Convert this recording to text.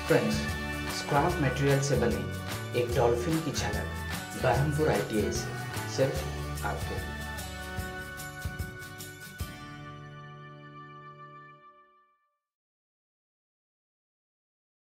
Friends, scrap material से बने एक डॉल्फिन की झलक बरहमपुर ITI से सिर्फ आपको।